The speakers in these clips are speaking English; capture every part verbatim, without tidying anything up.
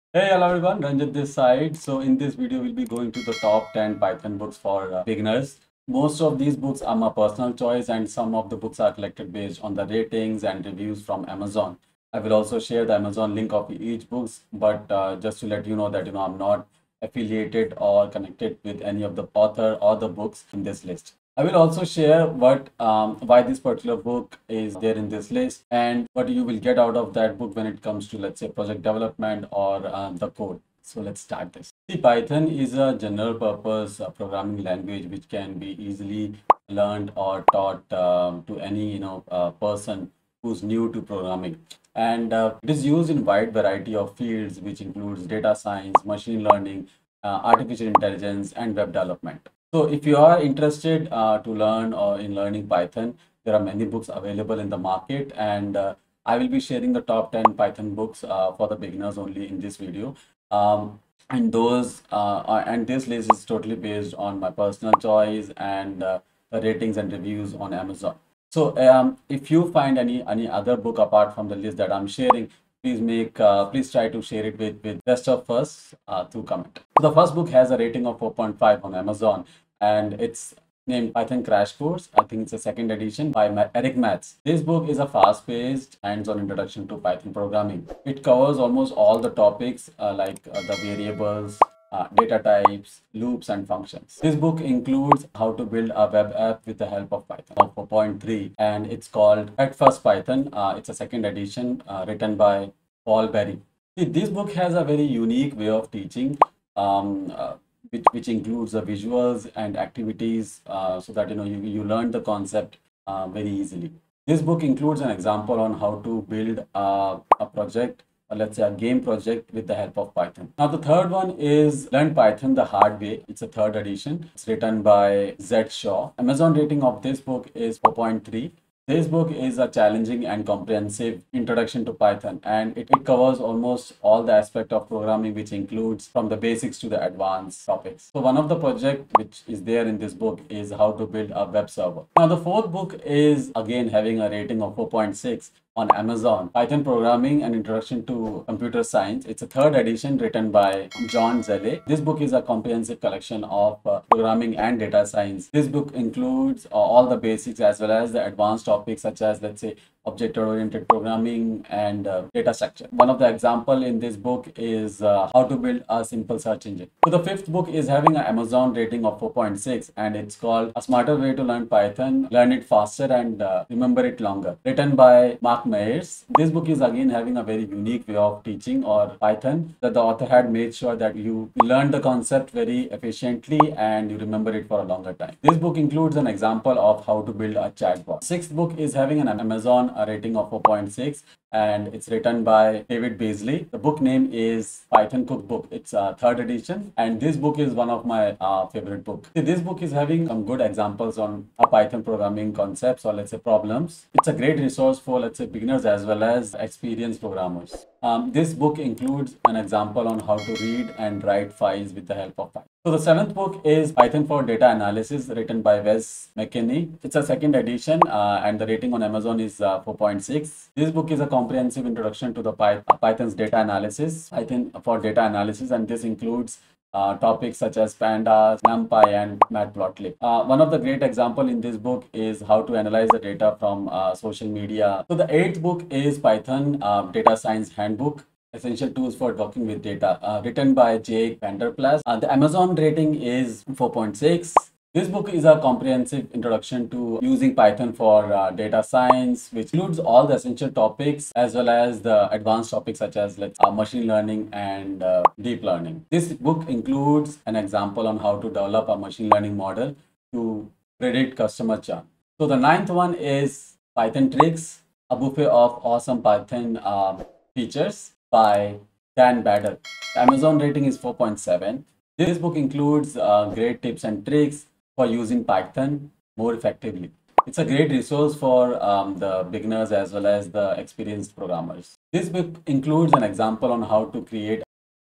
Hey, hello everyone, Ranjit this side. So in this video, we'll be going to the top ten Python books for uh, beginners. Most of these books are my personal choice and some of the books are collected based on the ratings and reviews from Amazon. I will also share the Amazon link of each books, but uh, just to let you know that you know I'm not affiliated or connected with any of the author or the books in this list. I will also share what um, why this particular book is there in this list and what you will get out of that book when it comes to, let's say, project development or um, the code. So let's start this. See, Python is a general purpose uh, programming language which can be easily learned or taught um, to any you know uh, person who's new to programming. And uh, it is used in wide variety of fields, which includes data science, machine learning, uh, artificial intelligence, and web development. So if you are interested uh, to learn or in learning Python, there are many books available in the market, and uh, I will be sharing the top ten Python books uh, for the beginners only in this video. Um, and those uh, uh, and this list is totally based on my personal choice and uh, the ratings and reviews on Amazon. So um, if you find any any other book apart from the list that I'm sharing, please make uh, please try to share it with with rest of us uh, through comment. The first book has a rating of four point five on Amazon, and it's named Python Crash Course. I think it's a second edition by Ma Eric Matz. This book is a fast-paced, hands-on introduction to Python programming. It covers almost all the topics uh, like uh, the variables, uh, data types, loops, and functions. This book includes how to build a web app with the help of Python four point three, and it's called At First Python. Uh, it's a second edition uh, written by Paul Berry. See, this book has a very unique way of teaching. Um, uh, which, which includes the visuals and activities uh, so that you know you, you learn the concept uh, very easily. This book includes an example on how to build a, a project, or let's say a game project, with the help of Python. Now the third one is Learn Python the Hard Way. It's a third edition. It's written by Zed Shaw. Amazon rating of this book is four point three. This book is a challenging and comprehensive introduction to Python, and it, it covers almost all the aspect of programming, which includes from the basics to the advanced topics. So one of the project which is there in this book is how to build a web server. Now the fourth book is again having a rating of four point six on Amazon, Python Programming and Introduction to Computer Science. It's a third edition written by John Zelle. This book is a comprehensive collection of uh, programming and data science. This book includes uh, all the basics as well as the advanced topics such as, let's say, object-oriented programming and uh, data structure. One of the example in this book is uh, how to build a simple search engine. So the fifth book is having an Amazon rating of four point six, and it's called A Smarter Way to Learn Python, Learn It Faster and uh, Remember It Longer, written by Mark Myers. This book is again having a very unique way of teaching or Python, that the author had made sure that you learn the concept very efficiently and you remember it for a longer time. This book includes an example of how to build a chatbot. Sixth book is having an Amazon a rating of four point six, and it's written by David Beasley. The book name is Python Cookbook. It's a third edition, and this book is one of my uh, favorite books. This book is having some good examples on a Python programming concepts, or let's say problems. It's a great resource for, let's say, beginners as well as experienced programmers. Um, this book includes an example on how to read and write files with the help of Python. So the seventh book is Python for Data Analysis, written by Wes McKinney. It's a second edition, uh, and the rating on Amazon is uh, four point six. This book is a comprehensive introduction to the Py uh, Python's data analysis, Python for data analysis, and this includes Uh, topics such as pandas, numpy, and matplotlib. Uh, one of the great example in this book is how to analyze the data from uh, social media. So the eighth book is Python uh, Data Science Handbook, Essential Tools for Working with Data, uh, written by Jake Vanderplas. Uh, the Amazon rating is four point six. This book is a comprehensive introduction to using Python for uh, data science, which includes all the essential topics as well as the advanced topics such as let's, uh, machine learning and uh, deep learning. This book includes an example on how to develop a machine learning model to predict customer churn. So the ninth one is Python Tricks, a buffet of awesome Python uh, features by Dan Bader. The Amazon rating is four point seven. This book includes uh, great tips and tricks for using Python more effectively. It's a great resource for um, the beginners as well as the experienced programmers. This book includes an example on how to create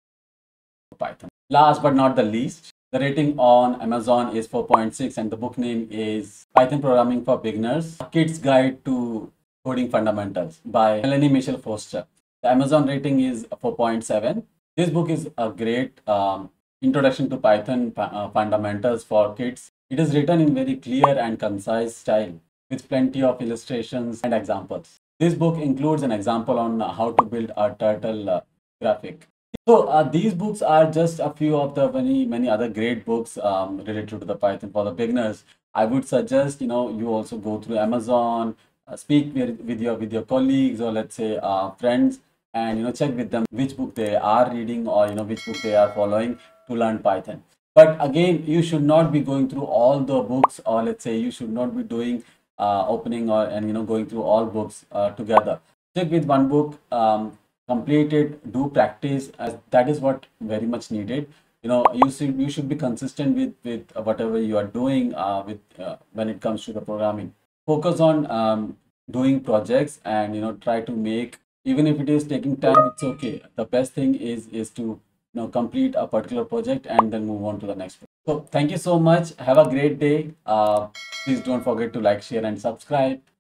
Python. Last but not the least, the rating on Amazon is four point six, and the book name is Python Programming for Beginners, A Kid's Guide to Coding Fundamentals by Melanie Michelle Foster. The Amazon rating is four point seven. This book is a great um, introduction to Python uh, fundamentals for kids. It is written in very clear and concise style with plenty of illustrations and examples. This book includes an example on how to build a turtle uh, graphic. So uh, these books are just a few of the many many other great books um, related to the Python for the beginners. I would suggest you know you also go through Amazon, uh, speak with, with your with your colleagues or let's say uh, friends, and you know check with them which book they are reading or you know which book they are following to learn Python. But again, you should not be going through all the books, or let's say you should not be doing uh, opening or and you know going through all books uh, together. Check with one book. Um, complete it, do practice, as that is what very much needed. You know you should you should be consistent with with whatever you are doing uh, with uh, when it comes to the programming. Focus on um, doing projects, and you know try to make, even if it is taking time, it's okay. The best thing is is to you know complete a particular project and then move on to the next one. So thank you so much, have a great day. Uh, please don't forget to like, share and subscribe.